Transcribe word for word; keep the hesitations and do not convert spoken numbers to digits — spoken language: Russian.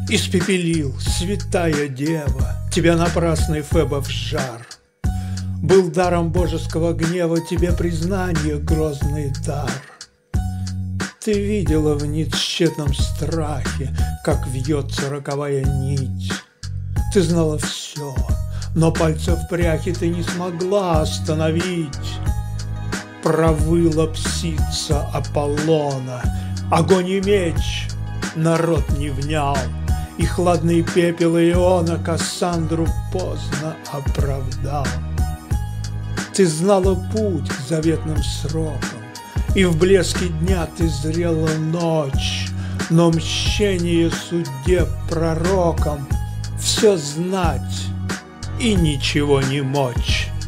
Испепелил, святая дева, тебя напрасный Фебов жар. Был даром божеского гнева тебе признание грозный дар. Ты видела в нетщетном страхе, как вьется роковая нить. Ты знала все, но пальцев пряхи ты не смогла остановить. Провыла птица Аполлона, огонь и меч народ не внял, и хладный пепел Иона Кассандру поздно оправдал. Ты знала путь к заветным срокам, и в блеске дня ты зрела ночь, но мщение судеб пророкам все знать и ничего не мочь.